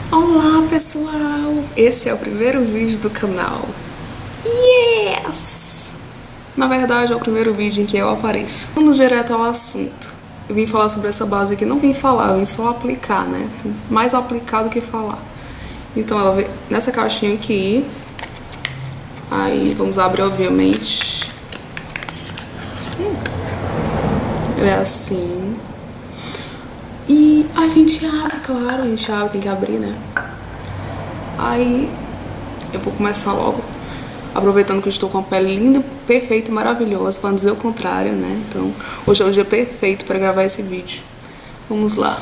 Olá pessoal, esse é o primeiro vídeo do canal. Yes! Na verdade é o primeiro vídeo em que eu apareço. Vamos direto ao assunto. Eu vim falar sobre essa base aqui, não vim falar, eu vim só aplicar, né? Mais aplicar do que falar. Então ela vem nessa caixinha aqui. Aí vamos abrir obviamente. Ela é assim. E a gente abre, claro, a gente abre, tem que abrir, né? Aí eu vou começar logo, aproveitando que eu estou com a pele linda, perfeita e maravilhosa, para não dizer o contrário, né? Então, hoje é o dia perfeito para gravar esse vídeo. Vamos lá.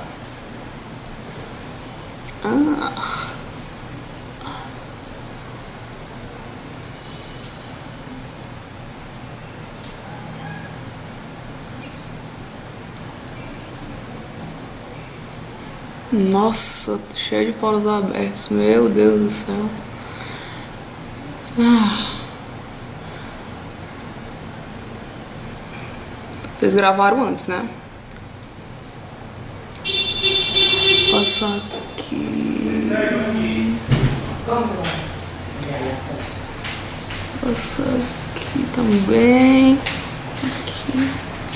Nossa, cheio de poros abertos, meu Deus do céu. Vocês gravaram antes, né? Vou passar aqui. Vou passar aqui também. Aqui.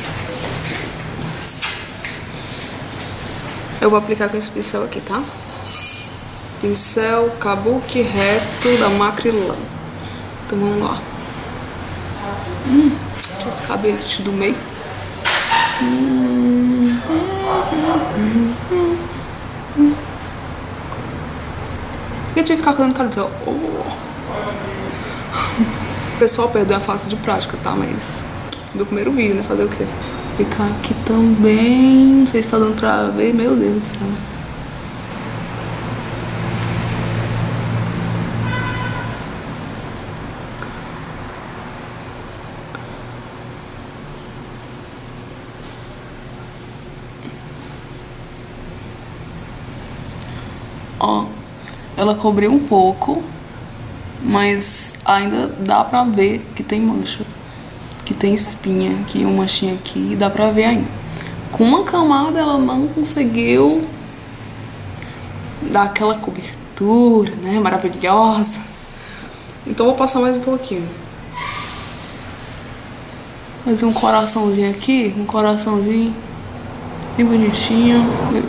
Eu vou aplicar com esse pincel aqui, tá? Pincel Kabuki reto da Macrylan. Então vamos lá. Deixa esse cabelete do meio. Eu tive que ficar fazendo cabelo. O pessoal perdeu a face de prática, tá? Mas meu primeiro vídeo, né? Fazer o quê? Ficar aqui também. Não sei se tá dando pra ver. Meu Deus do céu. Ó, ela cobriu um pouco, mas ainda dá pra ver que tem mancha, que tem espinha aqui, uma manchinha aqui, dá pra ver ainda. Com uma camada ela não conseguiu dar aquela cobertura, né, maravilhosa. Então vou passar mais um pouquinho. Fazer um coraçãozinho aqui, um coraçãozinho bem bonitinho.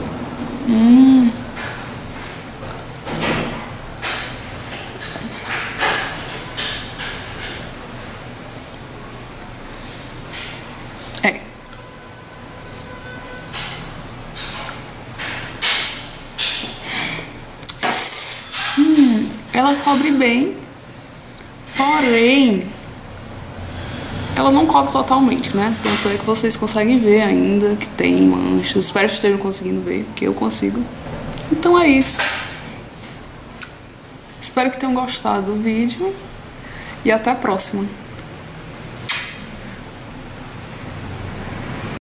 É. Ela cobre bem, porém ela não cobre totalmente, né? Tanto é que vocês conseguem ver ainda que tem manchas. Espero que estejam conseguindo ver, porque eu consigo. Então é isso. Espero que tenham gostado do vídeo e até a próxima.